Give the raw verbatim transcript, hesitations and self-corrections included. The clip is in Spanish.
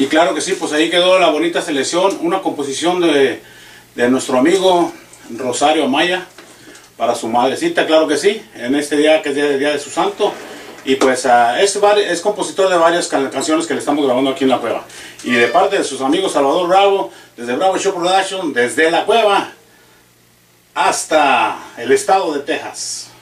Y claro que sí, pues ahí quedó la bonita selección, una composición de, de nuestro amigo Rosario Amaya para su madrecita, claro que sí, en este día que es día, día de su santo. Y pues uh, es, es compositor de varias can canciones que le estamos grabando aquí en la cueva. Y de parte de sus amigos Salvador Bravo, desde Bravo Show Production, desde la cueva hasta el estado de Texas.